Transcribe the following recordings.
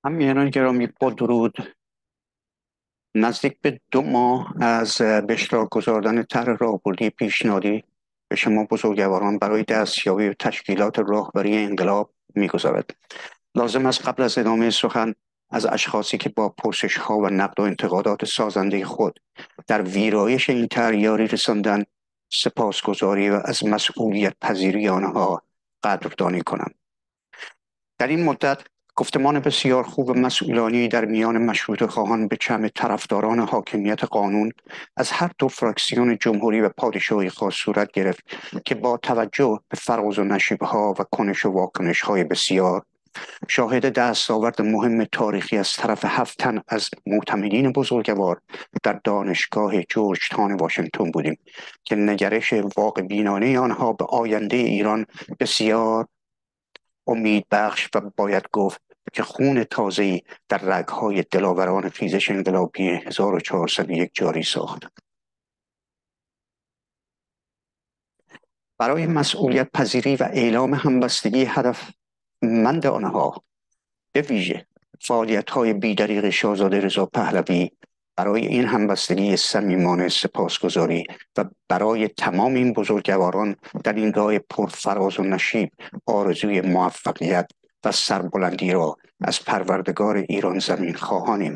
همینان گرامی، با درود. نزدیک به 2 ماه از به اشتراک گذاردن طرح راهبردی پیشنهادی به شما بزرگواران برای دستیابی به تشکیلات راهبری انقلاب می‌گذارد. لازم است قبل از ادامه سخن از اشخاصی که با پرسش‌ها و نقد و انتقادات سازنده خود در ویرایش این طرح یاری رساندند سپاسگزاری و از مسئولیت پذیری آنها قدردانی کنم. در این مدت گفتمان بسیار خوب و مسئولانی در میان مشروطه خواهان به چشم طرفداران حاکمیت قانون از هر دو فراکسیون جمهوری و پادشاهی خاص صورت گرفت که با توجه به فراز و نشیب‌ها و کنش و واکنش‌های بسیار شاهد دستاورد مهم تاریخی از طرف 7 تن از معتمدین بزرگوار در دانشگاه جورج تاون واشنگتن بودیم که نگرش واقع بینانه آنها به آینده ایران بسیار امید بخش و باید گفت که خون تازه‌ای در رگ‌های دلاوران خیزش انقلابی 1401 جاری ساخت. برای مسئولیت پذیری و اعلام همبستگی هدفمند آنها، به ویژه فعالیت‌های بی‌دریغ شاهزاده رضا پهلوی، برای این همبستگی صمیمانه سپاسگزاری و برای تمام این بزرگواران در این راه پرفراز و نشیب آرزوی موفقیت و سربلندی را از پروردگار ایران زمین خواهانیم.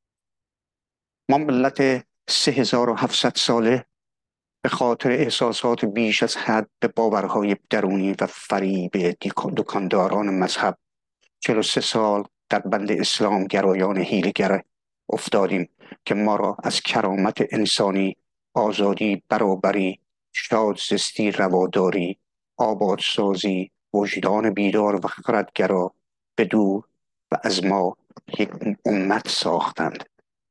ما ملت 3700 ساله به خاطر احساسات بیش از حد به باورهای درونی و فریب دکانداران مذهب 43 سال در بند اسلام گرایان حیله‌گر افتادیم که ما را از کرامت انسانی، آزادی، برابری، شادزستی، رواداری، آبادسازی، وجدان بیدار و خردگرا به دور و از ما یک امت ساختند.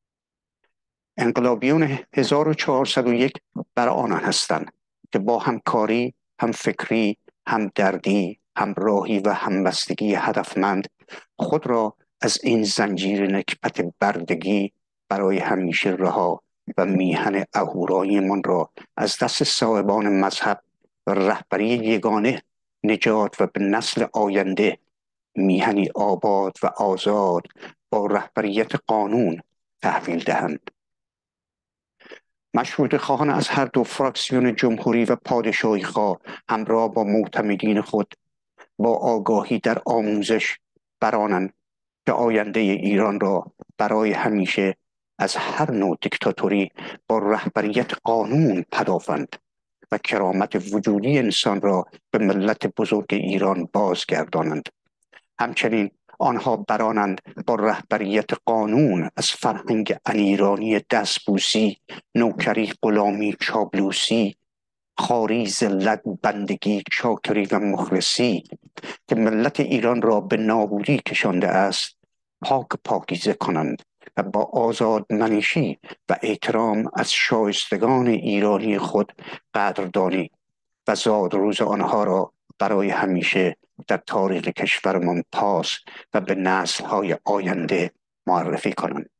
انقلابیون 1401 بر آنان هستند که با همکاری، هم فکری، هم دردی، هم راهی و همبستگی هدفمند خود را از این زنجیر نکبت بردگی برای همیشه رها و میهن اهورایی من را از دست صاحبان مذهب و رهبری یگانه نجات و به نسل آینده میهنی آباد و آزاد با رهبریت قانون تحویل دهند. مشروطه خواهان از هر دو فراکسیون جمهوری و پادشاهی خواه همراه با معتمدین خود با آگاهی در آموزش برانند که آینده ایران را برای همیشه از هر نوع دیکتاتوری با رهبریت قانون پدافند و کرامت وجودی انسان را به ملت بزرگ ایران بازگردانند. همچنین آنها برانند با رهبریت قانون از فرهنگ انیرانی دستبوسی، نوکری، غلامی، چابلوسی، خواری، ذلت، بندگی، چاکری و مخلصی که ملت ایران را به نابودی کشانده است پاکیزه کنند و با آزادمنشی و احترام از شایستگان ایرانی خود قدردانی و زادروز آنها را برای همیشه در تاریخ کشورمان پاس و به نسل‌های آینده معرفی کنند.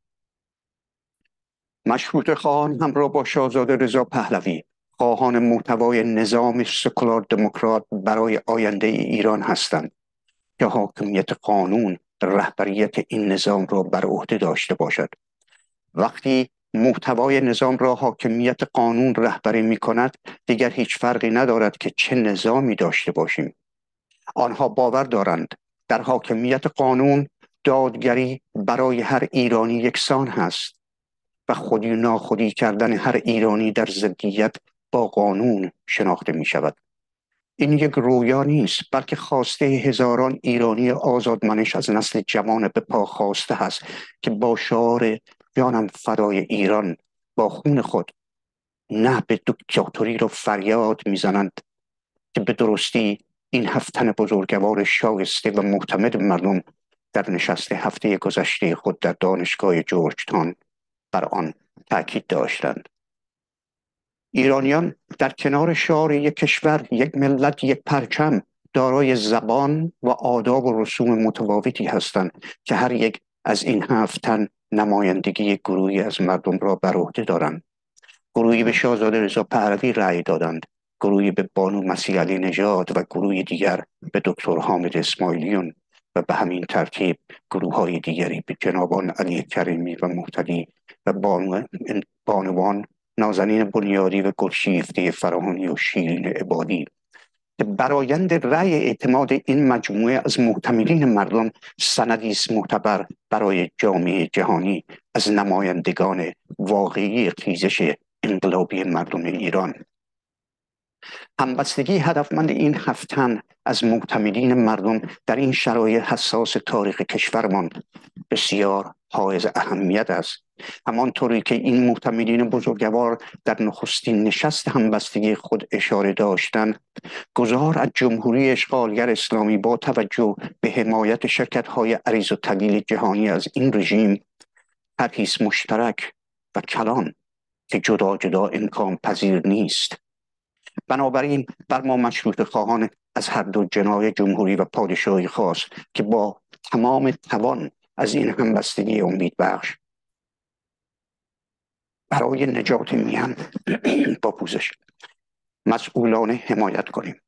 مشروطه خواهان همراه با شاهزاده رضا پهلوی خواهان محتوای نظام سکولار دموکرات برای آینده ایران هستند که حاکمیت قانون رهبریت این نظام را بر عهده داشته باشد. وقتی محتوای نظام را حاکمیت قانون رهبری می کند، دیگر هیچ فرقی ندارد که چه نظامی داشته باشیم. آنها باور دارند در حاکمیت قانون دادگری برای هر ایرانی یکسان هست و خودی و ناخودی کردن هر ایرانی در ضدیت با قانون شناخته می شود. این یک رویا نیست، بلکه خواسته هزاران ایرانی آزادمنش از نسل جوان به پا خواسته است که با شعار جانم فدای ایران با خون خود نه به دیکتاتوری را فریاد میزنند که به درستی این 7 تن بزرگوار شایسته و معتمد مردم در نشست هفته گذشته خود در دانشگاه جورج تاون بر آن تاکید داشتند. ایرانیان در کنار شعار یک کشور، یک ملت، یک پرچم دارای زبان و آداب و رسوم متفاوتی هستند که هر یک از این 7 تن نمایندگی گروهی از مردم را بر عهده دارند. گروهی به شاهزاده رضا پهلوی رأی دادند، گروهی به بانو مسیح علی نژاد و گروهی دیگر به دکتر حامد اسماعیلیون و به همین ترتیب گروه های دیگری به جنابان علی کریمی و مهتدی و بانوان نازنین بنیادی و گلشیفته فراهانی و شیرین عبادی که برآیند رأی اعتماد این مجموعه از معتمدین مردم سندی است معتبر برای جامعه جهانی از نمایندگان واقعی خیزش انقلابی مردم ایران. همبستگی هدفمند این 7 تن از معتمدین مردم در این شرایط حساس تاریخ کشورمان بسیار حائز اهمیت است. همانطوری که این معتمدین بزرگوار در نخستین نشست همبستگی خود اشاره داشتند، گذار از جمهوری اشغالگر اسلامی با توجه به حمایت شرکت‌های عریض الطویل جهانی از این رژیم طرحی مشترک و کلان که جدا جدا امکان پذیر نیست. بنابراین بر ما مشروطه خواهان از هر دو جناح جمهوری و پادشاهی خواست که با تمام توان از این همبستگی امید بخش برای نجات میهن با پوزش مسئولانه حمایت کنیم.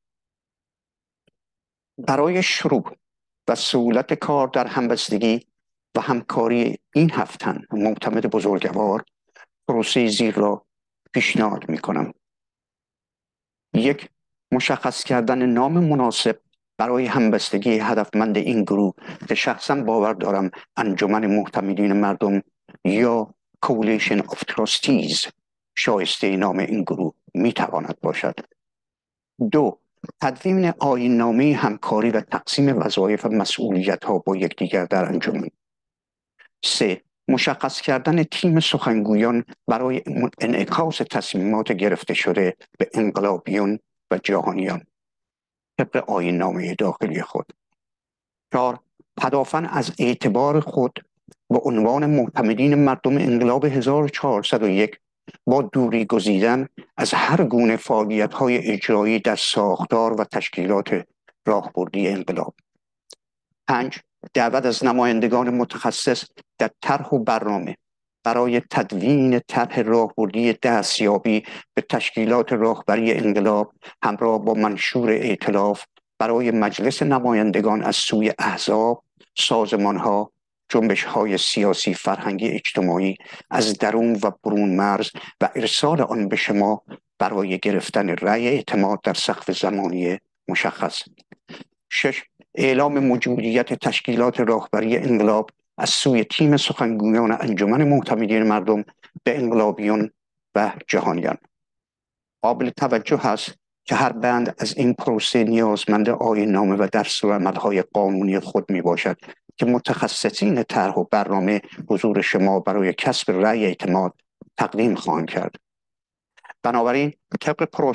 برای شروع و سهولت کار در همبستگی و همکاری این 7 تن معتمد بزرگوار پروسه زیر را پیشنهاد می کنم. 1. مشخص کردن نام مناسب برای همبستگی هدفمند این گروه که شخصا باور دارم انجمن معتمدین مردم یا Coalition of Trustees شایسته نام این گروه می تواند باشد. 2. تدوین آیین‌نامه همکاری و تقسیم وظایف و مسئولیت‌ها با یکدیگر در انجمن. 3. مشخص کردن تیم سخنگویان برای انعکاس تصمیمات گرفته شده به انقلابیون و جهانیان طبق آیین‌نامه داخلی خود. 4. پدافند از اعتبار خود به عنوان معتمدین مردم انقلاب 1401 با دوری گزیدن از هر گونه فعالیت‌های اجرایی در ساختار و تشکیلات راهبردی انقلاب. 5. دعوت از نمایندگان متخصص در طرح و برنامه برای تدوین طرح راهبردی دستیابی به تشکیلات راهبری انقلاب همراه با منشور ائتلاف برای مجلس نمایندگان از سوی احزاب، سازمان‌ها، جنبش‌های سیاسی فرهنگی اجتماعی از درون و برون مرز و ارسال آن به شما برای گرفتن رأی اعتماد در سقف زمانی مشخص. 6. اعلام موجودیت تشکیلات راهبری انقلاب از سوی تیم سخنگویان انجمن معتمدین مردم به انقلابیون و جهانیان. قابل توجه است که هر بند از این پروسه نیازمند آیین‌نامه و دستورالعمل‌های قانونی خود می باشد که متخصصین طرح و برنامه حضور شما برای کسب رأی اعتماد تقدیم خواهند کرد. بنابراین طبق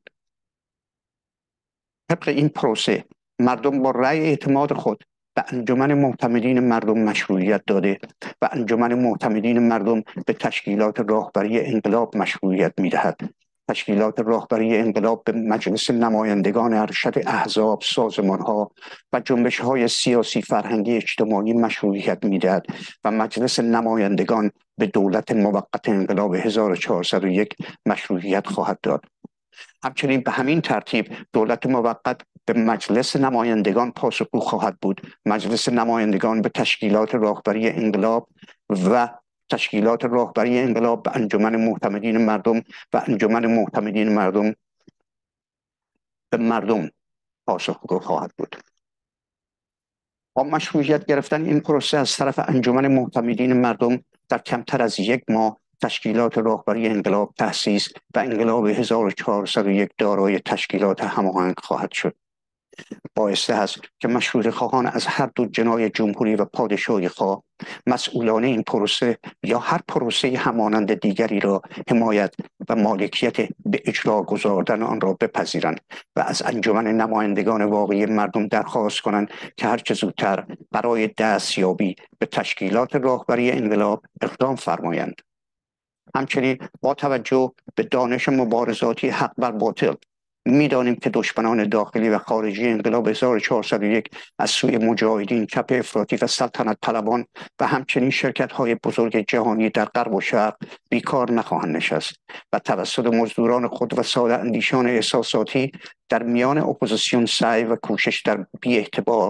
این پروسه مردم با رأی اعتماد خود به انجمن معتمدین مردم مشروعیت داده و انجمن معتمدین مردم به تشکیلات راهبری انقلاب مشروعیت می‌دهد. تشکیلات راهبری انقلاب به مجلس نمایندگان ارشد احزاب، سازمان‌ها و جنبش‌های سیاسی فرهنگی اجتماعی مشروعیت می‌دهد و مجلس نمایندگان به دولت موقت انقلاب 1401 مشروعیت خواهد داد. همچنین به همین ترتیب دولت موقت به مجلس نمایندگان پاسخگو خواهد بود. مجلس نمایندگان به تشکیلات راهبری انقلاب و تشکیلات راهبری انقلاب به انجمن معتمدین مردم و انجمن معتمدین مردم به مردم پاسخگو خواهد بود. با مشروعیت گرفتن این پروسه از طرف انجمن معتمدین مردم در کمتر از 1 ماه تشکیلات راهبری انقلاب تأسیس و انقلاب 1401 دارای تشکیلات هماهنگ خواهد شد. بایسته است که مشروطه خواهان از هر دو جناح جمهوری و پادشاهی خواه مسئولان این پروسه یا هر پروسه همانند دیگری را حمایت و مالکیت به اجرا گذاردن آن را بپذیرند و از انجمن نمایندگان واقعی مردم درخواست کنند که هر چه زودتر برای دستیابی به تشکیلات راهبری انقلاب اقدام فرمایند. همچنین با توجه به دانش مبارزاتی حق بر باطل می‌دانیم که دشمنان داخلی و خارجی انقلاب 1401 از سوی مجاهدین، چپ افراطی و سلطنت طلبان و همچنین شرکت‌های بزرگ جهانی در غرب و شرق بیکار نخواهند نشست و توسط مزدوران خود و ساده اندیشان احساساتی در میان اپوزیسیون سعی و کوشش در بی‌اعتبار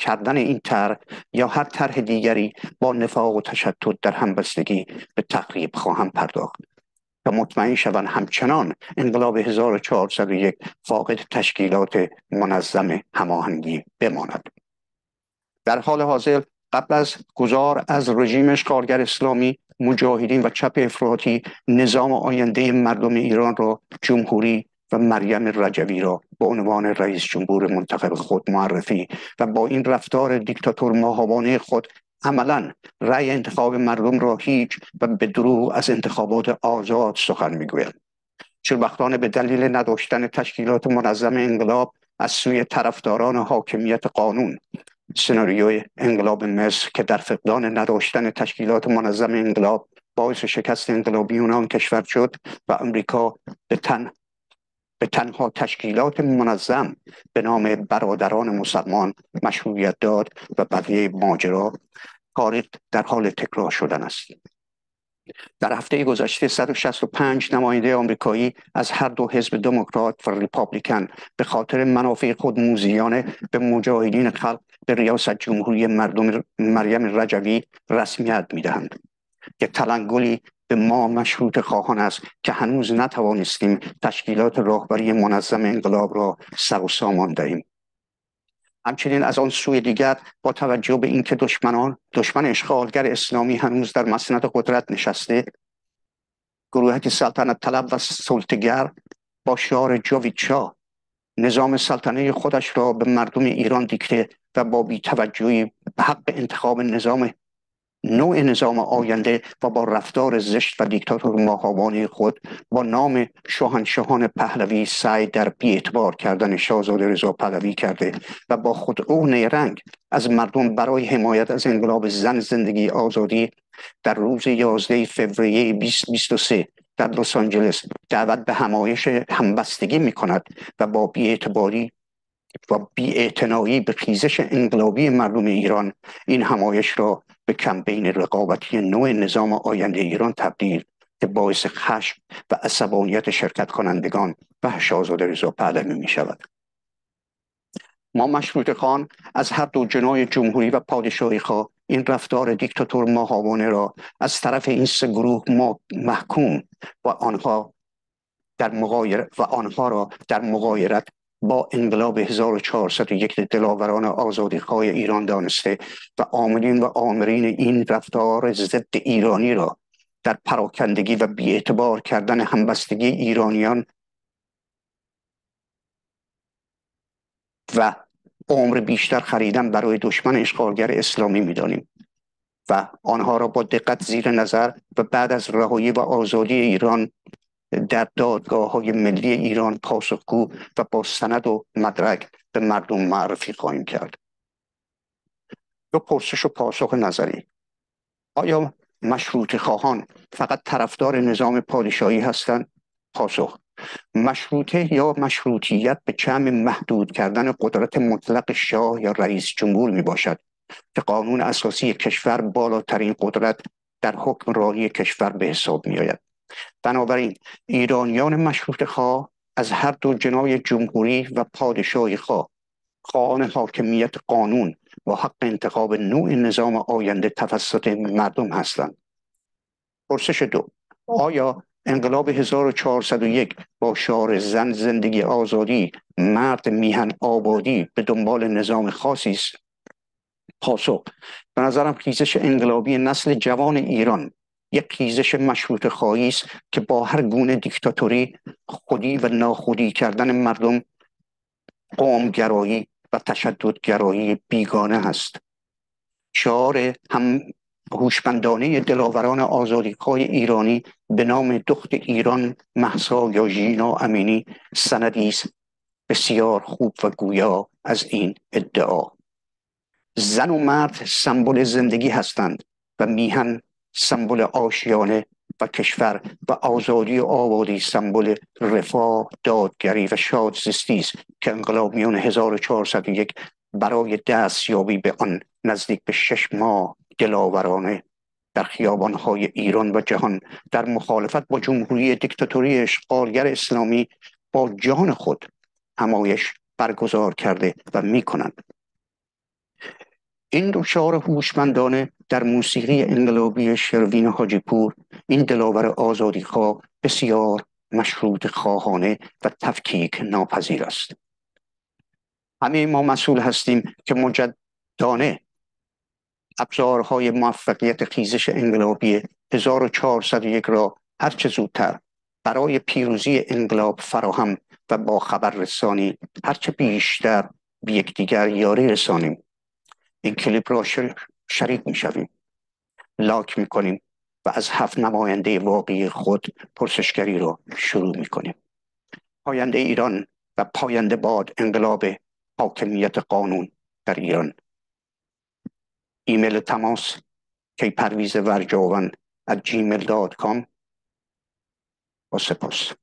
کردن این طرح یا هر طرح دیگری با نفاق و تشدد در همبستگی به تخریب خواهم پرداخت و مطمئن شوند همچنان انقلاب 1401 فاقد تشکیلات منظم هماهنگی بماند. در حال حاضر قبل از گذار از رژیم اشغالگر اسلامی، مجاهدین و چپ افراطی نظام آینده مردم ایران را جمهوری و مریم رجوی را به عنوان رئیس جمهور منتخب خود معرفی و با این رفتار دیکتاتور ماهوانه خود عملاً رأی انتخاب مردم را هیچ و به دروغ از انتخابات آزاد سخن میگویند. شوربختانه به دلیل نداشتن تشکیلات منظم انقلاب از سوی طرفداران حاکمیت قانون، سناریوی انقلاب مصر که در فقدان نداشتن تشکیلات منظم انقلاب باعث شکست انقلابیون آن کشور شد و امریکا به تنها تشکیلات منظم به نام برادران مسلمان مشروعیت داد و بقیه ماجرا تاریخ در حال تکرار شدن است. در هفته گذشته 165 نماینده آمریکایی از هر دو حزب دموکرات و ریپابلیکن به خاطر منافع خود موذیانه به مجاهدین خلق به ریاست جمهوری مردم مریم رجوی رسمیت می‌دهند که تلنگری به ما مشروط خواهان است که هنوز نتوانستیم تشکیلات راهبری منظم انقلاب را سر و سامان دهیم. همچنین از آن سوی دیگر با توجه به اینکه دشمن اشغالگر اسلامی هنوز در مسند قدرت نشسته، گروهک سلطنت طلب و سلطه‌گر با شعار جاویدشاه نظام سلطنه خودش را به مردم ایران دیکته و با بی‌توجهی به حق انتخاب نوع نظام آینده و با رفتار زشت و دیکتاتور ماهوانه خود با نام شاهنشاهان پهلوی سعی در بی‌اعتبار کردن شاهزاده رضا پهلوی کرده و با خودرو نیرنگ از مردم برای حمایت از انقلاب زن زندگی آزادی در روز 11 فوریه 2023 در لس آنجلس دعوت به همایش همبستگی می‌کند و با بی‌اعتباری و بی‌اعتنایی به خیزش انقلابی مردم ایران این همایش را به کمپین رقابتی نوع نظام آینده ایران تبدیل که باعث خشم و عصبانیت شرکت کنندگان و شاهزاده رضا پهلوی می شود. ما مشروطه خان از هر دو جناح جمهوری و پادشاهی خواه این رفتار دیکتاتور ماهوانه را از طرف این سه گروه محکوم و آنها را در مغایرت با انقلاب 1401 دلاوران آزادیخواه ایران دانسته و عاملین و آمرین این رفتار ضد ایرانی را در پراکندگی و بی‌اعتبار کردن همبستگی ایرانیان و عمر بیشتر خریدن برای دشمن اشغالگر اسلامی می‌دانیم و آنها را با دقت زیر نظر و بعد از رهایی و آزادی ایران در دادگاه‌های ملی ایران پاسخگو و با سند و مدرک به مردم معرفی خواهیم کرد. دو پرسش و پاسخ نظری: آیا مشروطه خواهان فقط طرفدار نظام پادشاهی هستند؟ پاسخ: مشروطه یا مشروطیت به چشم محدود کردن قدرت مطلق شاه یا رئیس جمهور می باشد که قانون اساسی کشور بالاترین قدرت در حکم راهی کشور به حساب می آید. بنابراین ایرانیان مشروطه خواه از هر دو جناح جمهوری و پادشاهی خواه خواهان حاکمیت قانون و حق انتخاب نوع نظام آینده توسط مردم هستند. پرسش دو: آیا انقلاب 1401 با شعار زن زندگی آزادی مرد میهن آبادی به دنبال نظام خاصی است؟ پاسخ: به نظرم خیزش انقلابی نسل جوان ایران یک خیزش مشروطه خواهی است که با هر گونه دیکتاتوری، خودی و ناخودی کردن مردم، قومگرایی و تشددگرایی بیگانه است. شعار هم هوشمندانه دلاوران آزادیخواه ایرانی به نام دخت ایران مهسا یا ژینا امینی سندی است بسیار خوب و گویا از این ادعا. زن و مرد سمبل زندگی هستند و میهن سمبل آشیانه و کشور و آزادی و آبادی سمبل رفاه، دادگری و شادزیستی است که انقلابیون 1401 برای دستیابی به آن نزدیک به 6 ماه دلاورانه در خیابان‌های ایران و جهان در مخالفت با جمهوری دیکتاتوری اشغالگر اسلامی با جان خود همایش برگزار کرده و می‌کنند. این دو هوشمندانه در موسیقی انقلابی شروین حاجی پور، این دلاور آزادیخواه بسیار مشروط خواهانه و تفکیک ناپذیر است. همه ما مسئول هستیم که مجدانه ابزارهای موفقیت خیزش انقلابی 1401 را هرچه زودتر برای پیروزی انقلاب فراهم و با خبر رسانی هرچه بیشتر به یکدیگر یاری رسانیم. این کلیپ را شریک می شویم، لایک می کنیم و از 7 نماینده واقعی خود پرسشگری را شروع می کنیم. پاینده ایران و پاینده باد انقلاب حاکمیت قانون در ایران. ایمیل تماس kparvizvarjavan@gmail.com. و سپاس.